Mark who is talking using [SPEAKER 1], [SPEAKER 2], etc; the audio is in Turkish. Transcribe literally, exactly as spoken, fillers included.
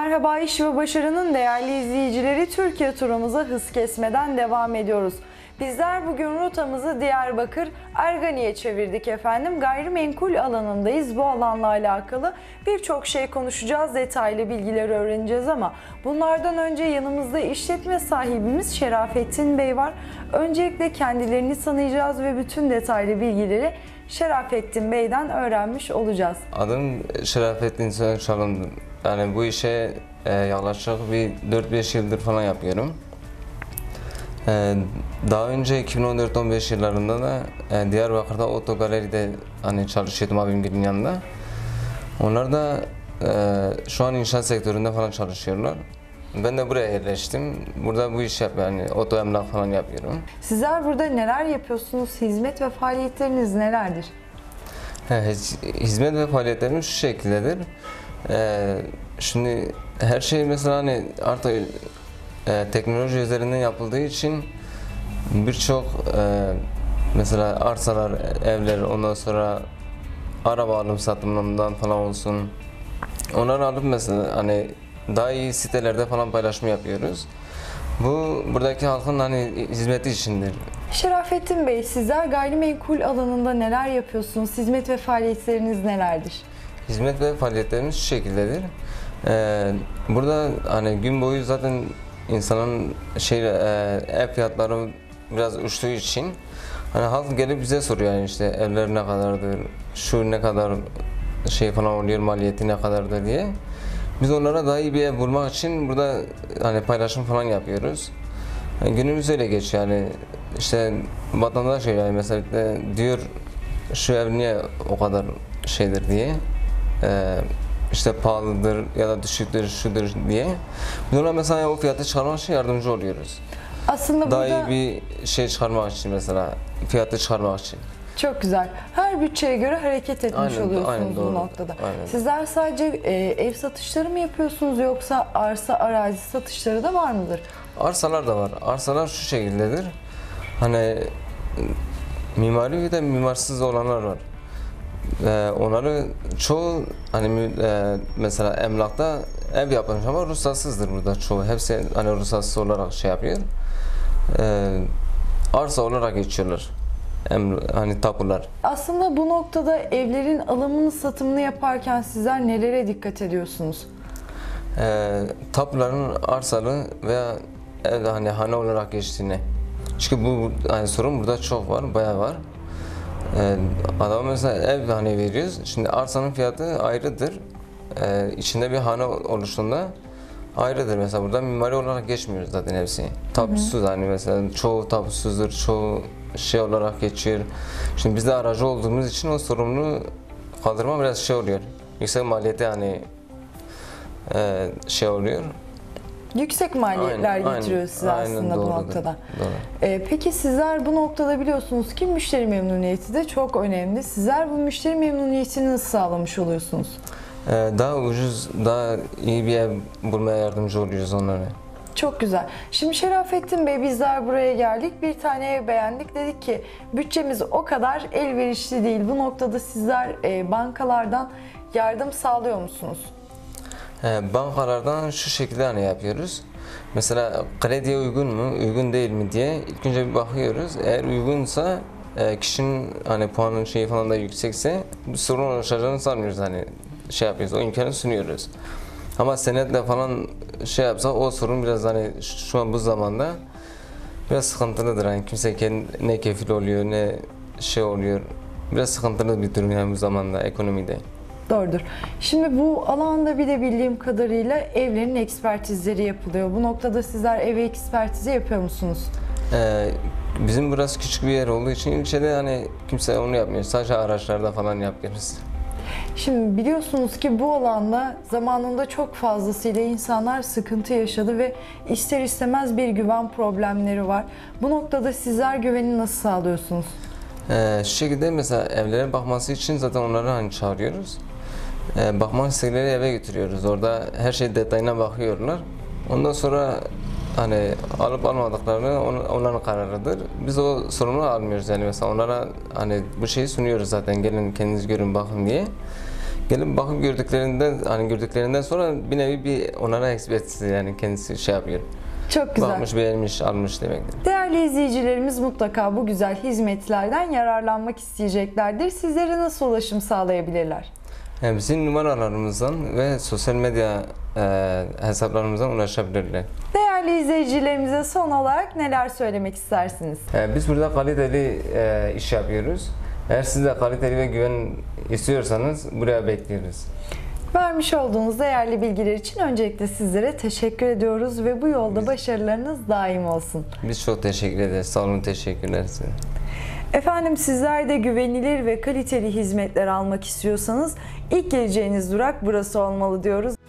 [SPEAKER 1] Merhaba İş ve Başarı'nın değerli izleyicileri, Türkiye turumuza hız kesmeden devam ediyoruz. Bizler bugün rotamızı Diyarbakır Ergani'ye çevirdik efendim. Gayrimenkul alanındayız. Bu alanla alakalı birçok şey konuşacağız, detaylı bilgileri öğreneceğiz ama bunlardan önce yanımızda işletme sahibimiz Şerafettin Bey var. Öncelikle kendilerini tanıyacağız ve bütün detaylı bilgileri Şerafettin Bey'den öğrenmiş olacağız.
[SPEAKER 2] Adım Şerafettin Çalındı. Yani bu işe e, yaklaşık bir dört beş yıldır falan yapıyorum. E, daha önce iki bin on dört on beş yıllarında da e, Diyarbakır'da Otogaleri'de hani çalışıyordum abimgilin yanında. Onlar da e, şu an inşaat sektöründe falan çalışıyorlar. Ben de buraya yerleştim. Burada bu iş yapıyorum, yani oto emlak falan yapıyorum.
[SPEAKER 1] Sizler burada neler yapıyorsunuz? Hizmet ve faaliyetleriniz nelerdir?
[SPEAKER 2] Hizmet ve faaliyetlerimiz şu şekildedir. Ee, şimdi her şey mesela hani artık e, teknoloji üzerinden yapıldığı için birçok e, mesela arsalar, evler, ondan sonra araba alım satımından falan olsun. Onları alıp mesela hani daha iyi sitelerde falan paylaşım yapıyoruz. Bu buradaki halkın hani hizmeti içindir.
[SPEAKER 1] Şerafettin Bey, sizler gayrimenkul alanında neler yapıyorsunuz? Hizmet ve faaliyetleriniz nelerdir?
[SPEAKER 2] Hizmet ve faaliyetlerimiz şu şekildedir. Ee, burada hani gün boyu zaten insanın şey e, ev fiyatları biraz uçtuğu için hani halk gelip bize soruyor yani işte evler ne kadardır, şu ne kadar şey falan oluyor, maliyeti ne kadardır diye. Biz onlara daha iyi bir ev bulmak için burada hani paylaşım falan yapıyoruz. Yani günümüz öyle geçiyor yani işte vatandaş yani mesela diyor şu ev niye o kadar şeydir diye. Ee, işte pahalıdır ya da düşüktür, şudur diye. Biz ona mesela o fiyatı çıkarmak için yardımcı oluyoruz.
[SPEAKER 1] Aslında
[SPEAKER 2] Daha
[SPEAKER 1] burada
[SPEAKER 2] iyi bir şey çıkarmak için mesela, fiyatı çıkarmak için.
[SPEAKER 1] çok güzel. Her bütçeye göre hareket etmiş
[SPEAKER 2] Aynen,
[SPEAKER 1] oluyorsunuz
[SPEAKER 2] aynen,
[SPEAKER 1] bu
[SPEAKER 2] doğru.
[SPEAKER 1] noktada.
[SPEAKER 2] Aynen.
[SPEAKER 1] Sizler sadece e, ev satışları mı yapıyorsunuz yoksa arsa arazi satışları da var mıdır?
[SPEAKER 2] Arsalar da var. Arsalar şu şekildedir. Hani mimari ve de mimarsız olanlar var. Ee, onları çoğu hani e, mesela emlakta ev yapılmış ama ruhsatsızdır burada çoğu. Hepsi hani ruhsatsız olarak şey yapıyor. Ee, arsa olarak geçiyorlar. Em, hani tapular.
[SPEAKER 1] Aslında bu noktada evlerin alımını satımını yaparken sizler nelere dikkat ediyorsunuz?
[SPEAKER 2] Ee, tapuların arsalı veya evde hani hane olarak geçtiğine. Çünkü bu hani sorun burada çok var, bayağı var. Ee, adama mesela ev hani veriyoruz. Şimdi arsanın fiyatı ayrıdır. Ee, içinde bir hane oluştuğunda ayrıdır. Mesela burada mimari olarak geçmiyor zaten hepsi. Tapusuz hani mesela çoğu tapusuzdur, çoğu şey olarak geçiyor. Şimdi biz de aracı olduğumuz için o sorumluluğu kaldırma biraz şey oluyor. Yüksek maliyeti hani e, şey oluyor.
[SPEAKER 1] Yüksek maliyetler
[SPEAKER 2] Aynen,
[SPEAKER 1] getiriyor
[SPEAKER 2] aynen,
[SPEAKER 1] size
[SPEAKER 2] aynen,
[SPEAKER 1] aslında bu
[SPEAKER 2] doğrudur,
[SPEAKER 1] noktada.
[SPEAKER 2] doğru.
[SPEAKER 1] Ee, peki sizler bu noktada biliyorsunuz ki müşteri memnuniyeti de çok önemli. Sizler bu müşteri memnuniyetini nasıl sağlamış oluyorsunuz?
[SPEAKER 2] Ee, daha ucuz, daha iyi bir ev bulmaya yardımcı oluyoruz onlara.
[SPEAKER 1] Çok güzel. Şimdi Şerafettin Bey, bizler buraya geldik. Bir tane ev beğendik. Dedik ki bütçemiz o kadar elverişli değil. Bu noktada sizler e, bankalardan yardım sağlıyor musunuz?
[SPEAKER 2] Ee, bankalardan şu şekilde hani yapıyoruz. Mesela krediye uygun mu, uygun değil mi diye ilk önce bir bakıyoruz. Eğer uygunsa e, kişinin hani puanın şeyi falan da yüksekse bir sorun oluşacağını sanmıyoruz hani şey yapıyoruz, o imkanı sunuyoruz. Ama senetle falan şey yapsa o sorun biraz hani şu an bu zamanda biraz sıkıntılıdır. Hani kimse kendi, ne kefil oluyor ne şey oluyor. Biraz sıkıntılı bir durum yani bu zamanda ekonomide.
[SPEAKER 1] Doğrudur. Şimdi bu alanda bir de bildiğim kadarıyla evlerin ekspertizleri yapılıyor. Bu noktada sizler ev ekspertizi yapıyor musunuz?
[SPEAKER 2] Ee, bizim burası küçük bir yer olduğu için ilçede hani kimse onu yapmıyor. Sadece araçlarda falan yapıyoruz.
[SPEAKER 1] Şimdi biliyorsunuz ki bu alanda zamanında çok fazlasıyla insanlar sıkıntı yaşadı ve ister istemez bir güven problemleri var. Bu noktada sizler güveni nasıl sağlıyorsunuz?
[SPEAKER 2] Ee, şu şekilde mesela evlere bakması için zaten onları hani çağırıyoruz. Ee, bakmak istedikleri eve götürüyoruz. Orada her şey detayına bakıyorlar. Ondan sonra hani alıp almadıklarını on, onların kararıdır. Biz o sorumluluğu almıyoruz yani mesela onlara hani bu şeyi sunuyoruz zaten gelin kendiniz görün bakın diye. Gelip bakıp gördüklerinden hani gördüklerinden sonra bir nevi bir onlara ekspert yani kendisi şey yapıyor.
[SPEAKER 1] Çok güzel.
[SPEAKER 2] Bakmış, beğenmiş, almış demektir.
[SPEAKER 1] Değerli izleyicilerimiz mutlaka bu güzel hizmetlerden yararlanmak isteyeceklerdir. Sizlere nasıl ulaşım sağlayabilirler?
[SPEAKER 2] Yani bizim numaralarımızdan ve sosyal medya e, hesaplarımızdan ulaşabilirler.
[SPEAKER 1] Değerli izleyicilerimize son olarak neler söylemek istersiniz?
[SPEAKER 2] E, biz burada kaliteli e, iş yapıyoruz. Eğer siz de kaliteli ve güven istiyorsanız buraya bekliyoruz.
[SPEAKER 1] Vermiş olduğunuz değerli bilgiler için öncelikle sizlere teşekkür ediyoruz ve bu yolda başarılarınız daim olsun.
[SPEAKER 2] Biz çok teşekkür ederiz. Sağ olun, teşekkürler size.
[SPEAKER 1] Efendim sizler de güvenilir ve kaliteli hizmetler almak istiyorsanız ilk geleceğiniz durak burası olmalı diyoruz.